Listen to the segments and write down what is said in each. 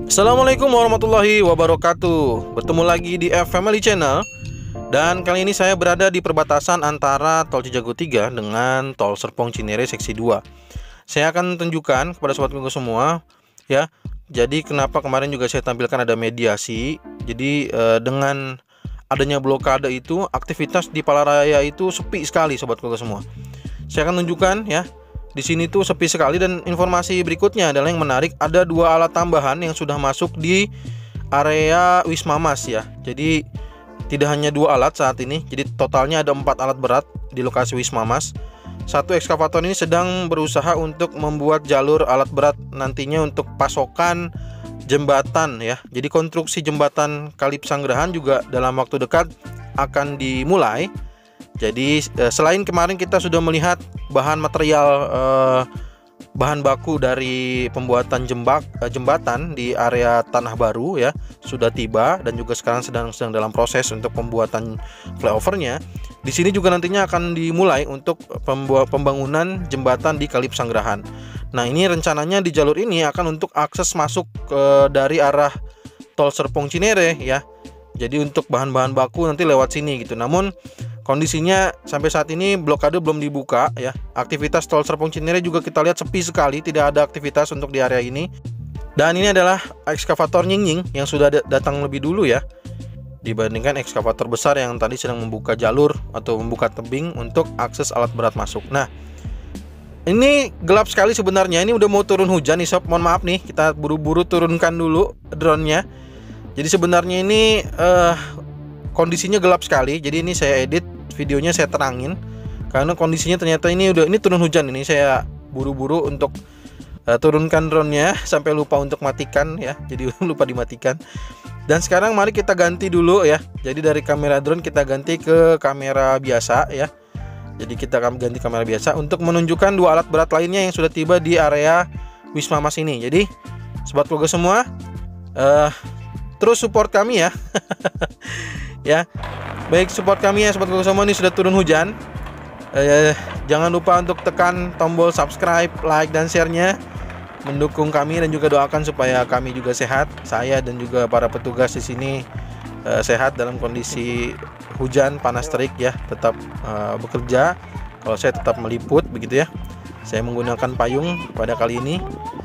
Assalamualaikum warahmatullahi wabarakatuh. Bertemu lagi di F-Family Channel. Dan kali ini saya berada di perbatasan antara Tol Cijago 3 dengan Tol Serpong Cinere Seksi 2. Saya akan tunjukkan kepada sobat Google semua ya. Jadi kenapa kemarin juga saya tampilkan ada mediasi. Jadi dengan adanya blokade itu, aktivitas di Palaraya itu sepi sekali sobat Google semua. Saya akan tunjukkan ya. Di sini tuh sepi sekali, dan informasi berikutnya adalah yang menarik, ada 2 alat tambahan yang sudah masuk di area Wisma Mas ya. Jadi tidak hanya 2 alat saat ini, jadi totalnya ada 4 alat berat di lokasi Wisma Mas. Satu ekskavator ini sedang berusaha untuk membuat jalur alat berat nantinya untuk pasokan jembatan ya. Jadi konstruksi jembatan Kali Pesanggerahan juga dalam waktu dekat akan dimulai. Jadi selain kemarin kita sudah melihat bahan material bahan baku dari pembuatan jembatan di area Tanah Baru ya sudah tiba, dan juga sekarang sedang dalam proses untuk pembuatan flyovernya. Di sini juga nantinya akan dimulai untuk pembangunan jembatan di Kali Pesanggerahan. Nah, ini rencananya di jalur ini akan untuk akses masuk dari arah Tol Serpong Cinere ya. Jadi untuk bahan-bahan baku nanti lewat sini gitu. Namun kondisinya sampai saat ini blokade belum dibuka ya. Aktivitas Tol Serpong Cinere juga kita lihat sepi sekali, tidak ada aktivitas untuk di area ini. Dan ini adalah ekskavator Nying yang sudah datang lebih dulu ya, dibandingkan ekskavator besar yang tadi sedang membuka jalur atau membuka tebing untuk akses alat berat masuk. Nah, ini gelap sekali sebenarnya. Ini udah mau turun hujan nih sob. Mohon maaf nih, kita buru-buru turunkan dulu drone-nya. Jadi sebenarnya ini kondisinya gelap sekali. Jadi ini saya edit videonya, saya terangin karena kondisinya ternyata ini turun hujan. Ini saya buru-buru untuk turunkan drone-nya sampai lupa untuk matikan ya. Jadi lupa dimatikan. Dan sekarang mari kita ganti dulu ya. Jadi dari kamera drone kita ganti ke kamera biasa ya. Jadi kita akan ganti kamera biasa untuk menunjukkan 2 alat berat lainnya yang sudah tiba di area Wisma Mas ini. Jadi sobat Google semua, terus support kami ya. Ya, baik, support kami ya sobat Google semua. Ini sudah turun hujan. Jangan lupa untuk tekan tombol subscribe, like, dan share-nya, mendukung kami, dan juga doakan supaya kami juga sehat. Saya dan juga para petugas di sini sehat dalam kondisi hujan panas terik ya, tetap bekerja. Kalau saya tetap meliput begitu ya. Saya menggunakan payung pada kali ini.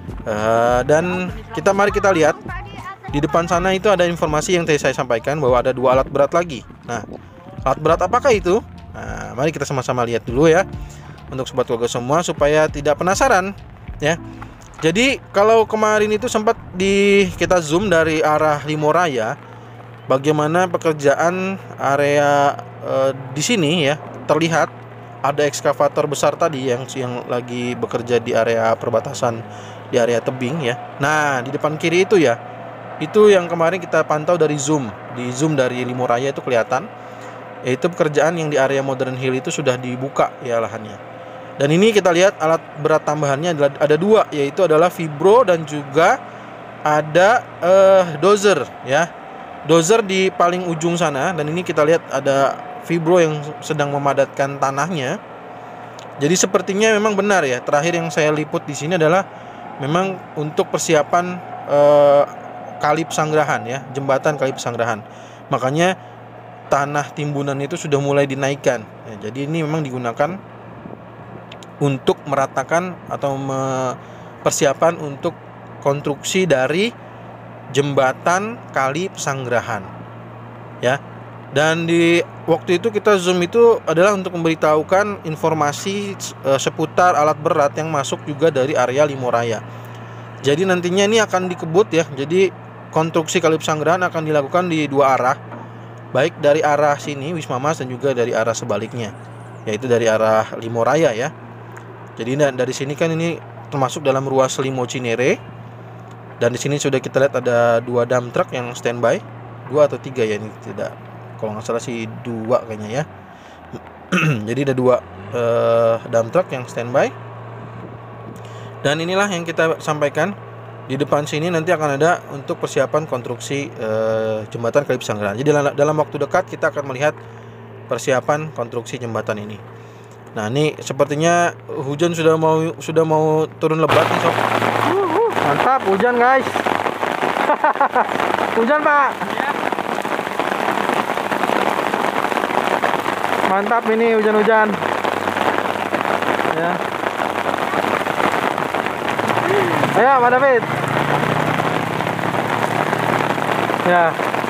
Dan mari kita lihat. Di depan sana itu ada informasi yang tadi saya sampaikan bahwa ada 2 alat berat lagi. Nah, alat berat apakah itu? Nah, mari kita sama-sama lihat dulu ya, untuk sobat Google semua supaya tidak penasaran ya. Jadi kalau kemarin itu sempat kita zoom dari arah Limoraya, bagaimana pekerjaan area di sini ya, terlihat ada ekskavator besar tadi yang lagi bekerja di area perbatasan, di area tebing ya. Nah, di depan kiri itu ya, itu yang kemarin kita pantau dari zoom dari Limoraya itu kelihatan, yaitu pekerjaan yang di area Modern Hill itu sudah dibuka ya lahannya. Dan ini kita lihat alat berat tambahannya ada 2, yaitu adalah vibro dan juga ada dozer ya. Dozer di paling ujung sana, dan ini kita lihat ada vibro yang sedang memadatkan tanahnya. Jadi sepertinya memang benar ya, terakhir yang saya liput di sini adalah memang untuk persiapan Kali Pesanggerahan ya, jembatan Kali Pesanggerahan. Makanya tanah timbunan itu sudah mulai dinaikkan ya, jadi ini memang digunakan untuk meratakan atau persiapan untuk konstruksi dari jembatan Kali Pesanggerahan ya. Dan di waktu itu kita zoom itu adalah untuk memberitahukan informasi seputar alat berat yang masuk juga dari area Limoraya. Jadi nantinya ini akan dikebut ya. Jadi konstruksi Kali Pesanggerahan akan dilakukan di 2 arah, baik dari arah sini Wisma Mas dan juga dari arah sebaliknya, yaitu dari arah Limoraya ya. Jadi dari sini kan ini termasuk dalam ruas Limo Cinere, dan di sini sudah kita lihat ada 2 dump truck yang standby, 2 atau 3 ya, ini tidak, kalau nggak salah sih 2 kayaknya ya. Jadi ada 2 dump truck yang standby. Dan inilah yang kita sampaikan. Di depan sini nanti akan ada untuk persiapan konstruksi jembatan Kali Pesanggerahan. Jadi dalam waktu dekat kita akan melihat persiapan konstruksi jembatan ini. Nah, ini sepertinya hujan sudah mau turun lebat nih sob. Mantap hujan guys. Hujan, Pak. Mantap ini hujan-hujan. Ya. Ayo, Pak David. Ya.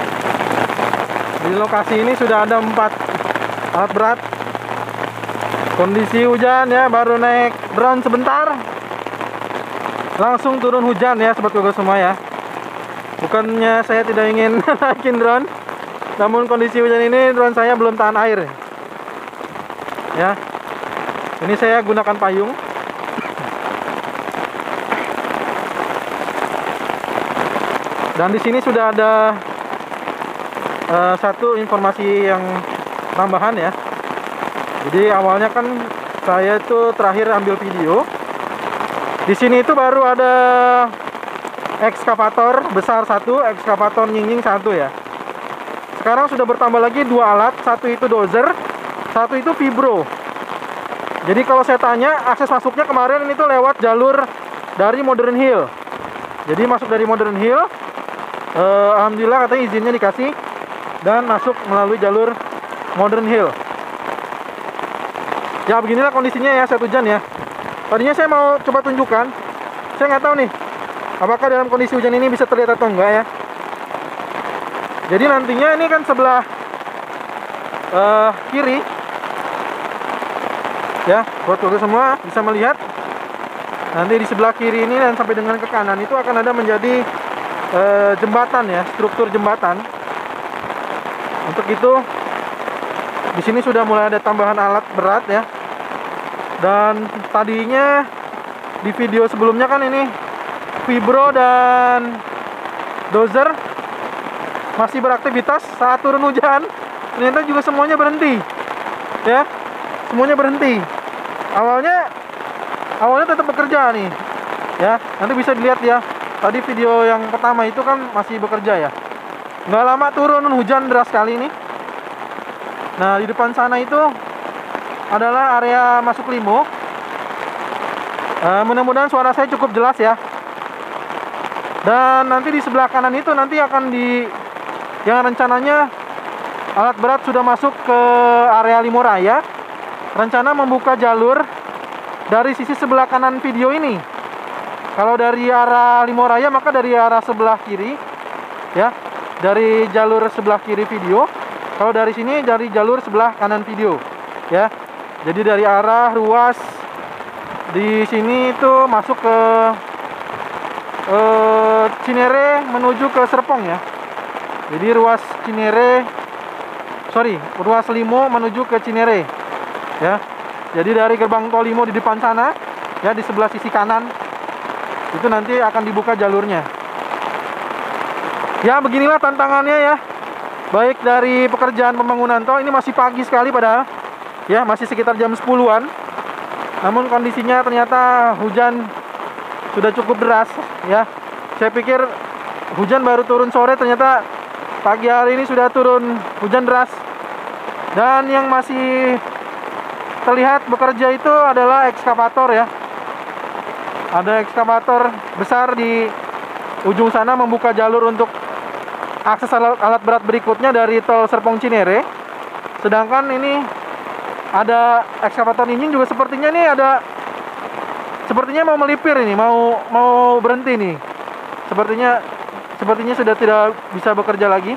Di lokasi ini sudah ada 4 alat berat. Kondisi hujan ya, baru naik drone sebentar. Langsung turun hujan ya, sobat Gogo semua ya. Bukannya saya tidak ingin naikin drone, namun kondisi hujan ini drone saya belum tahan air. Ya. Ini saya gunakan payung. Dan di sini sudah ada satu informasi yang tambahan ya. Jadi awalnya kan saya itu terakhir ambil video. Di sini itu baru ada ekskavator besar 1, ekskavator nying-nying 1 ya. Sekarang sudah bertambah lagi 2 alat, satu itu dozer, satu itu vibro. Jadi kalau saya tanya, akses masuknya kemarin itu lewat jalur dari Modern Hill. Jadi masuk dari Modern Hill, alhamdulillah katanya izinnya dikasih dan masuk melalui jalur Modern Hill. Ya beginilah kondisinya ya saat hujan ya. Tadinya saya mau coba tunjukkan, saya nggak tahu nih apakah dalam kondisi hujan ini bisa terlihat atau enggak ya. Jadi nantinya ini kan sebelah kiri ya, buat Gogo semua bisa melihat. Nanti di sebelah kiri ini dan sampai dengan ke kanan itu akan ada menjadi jembatan ya, struktur jembatan. Untuk itu di sini sudah mulai ada tambahan alat berat ya. Dan tadinya di video sebelumnya kan ini vibro dan dozer masih beraktivitas saat turun hujan. Ternyata juga semuanya berhenti ya, semuanya berhenti. Awalnya tetap bekerja nih ya. Nanti bisa dilihat ya, tadi video yang pertama itu kan masih bekerja ya. Nggak lama turun hujan deras sekali ini. Nah di depan sana itu adalah area masuk limo. Mudah-mudahan suara saya cukup jelas ya. Dan nanti di sebelah kanan itu nanti akan yang rencananya alat berat sudah masuk ke area Limo Raya. Rencana membuka jalur dari sisi sebelah kanan video ini. Kalau dari arah Limo Raya maka dari arah sebelah kiri ya, dari jalur sebelah kiri video. Kalau dari sini dari jalur sebelah kanan video ya. Jadi dari arah ruas di sini itu masuk ke Cinere menuju ke Serpong ya. Jadi ruas Limo menuju ke Cinere ya. Jadi dari gerbang tol Limo di depan sana ya, di sebelah sisi kanan itu nanti akan dibuka jalurnya. Ya beginilah tantangannya ya. Baik dari pekerjaan pembangunan tol, ini masih pagi sekali padahal ya, masih sekitar jam 10-an. Namun kondisinya ternyata hujan sudah cukup deras ya. Saya pikir hujan baru turun sore, ternyata pagi hari ini sudah turun hujan deras. Dan yang masih terlihat bekerja itu adalah ekskavator ya. Ada ekskavator besar di ujung sana membuka jalur untuk akses alat berat berikutnya dari tol Serpong Cinere. Sedangkan ini ada ekskavator ini juga sepertinya mau melipir ini, mau berhenti nih. Sepertinya sudah tidak bisa bekerja lagi.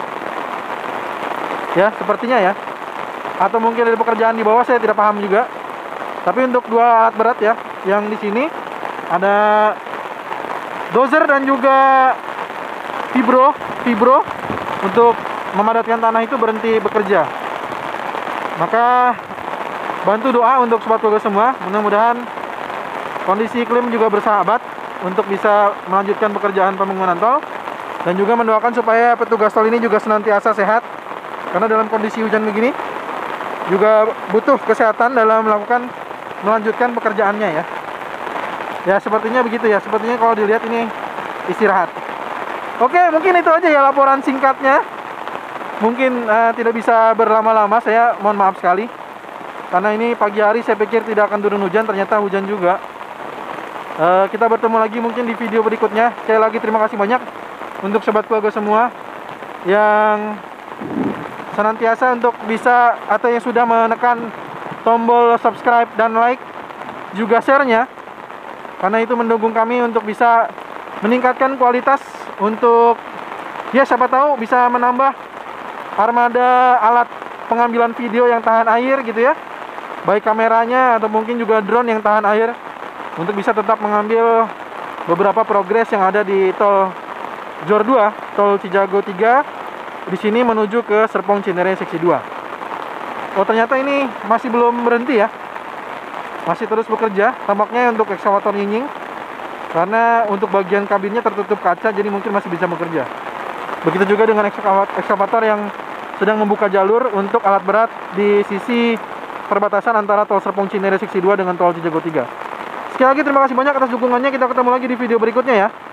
Ya, sepertinya ya. Atau mungkin ada pekerjaan di bawah, saya tidak paham juga. Tapi untuk 2 alat berat ya, yang di sini ada dozer dan juga vibro untuk memadatkan tanah itu berhenti bekerja. Maka bantu doa untuk sobat Gogo semua, mudah-mudahan kondisi iklim juga bersahabat untuk bisa melanjutkan pekerjaan pembangunan tol, dan juga mendoakan supaya petugas tol ini juga senantiasa sehat, karena dalam kondisi hujan begini juga butuh kesehatan dalam melanjutkan pekerjaannya ya. Ya sepertinya begitu ya, sepertinya kalau dilihat ini istirahat. Oke, mungkin itu aja ya laporan singkatnya. Mungkin tidak bisa berlama-lama, saya mohon maaf sekali. Karena ini pagi hari saya pikir tidak akan turun hujan, ternyata hujan juga. Kita bertemu lagi mungkin di video berikutnya. Sekali lagi terima kasih banyak. untuk sobat keluarga semua yang senantiasa untuk bisa atau yang sudah menekan tombol subscribe dan like, juga share-nya, karena itu mendukung kami untuk bisa meningkatkan kualitas untuk ya siapa tahu bisa menambah armada alat pengambilan video yang tahan air gitu ya, baik kameranya atau mungkin juga drone yang tahan air, untuk bisa tetap mengambil beberapa progres yang ada di tol JOR 2, tol Cijago 3 di sini menuju ke Serpong Cinere seksi 2. Oh, ternyata ini masih belum berhenti ya, masih terus bekerja tampaknya untuk ekskavator nyinying, karena untuk bagian kabinnya tertutup kaca, jadi mungkin masih bisa bekerja. Begitu juga dengan ekskavator yang sedang membuka jalur untuk alat berat di sisi perbatasan antara tol Serpong Cinere seksi 2 dengan tol Cijago 3. Sekali lagi terima kasih banyak atas dukungannya. Kita ketemu lagi di video berikutnya ya.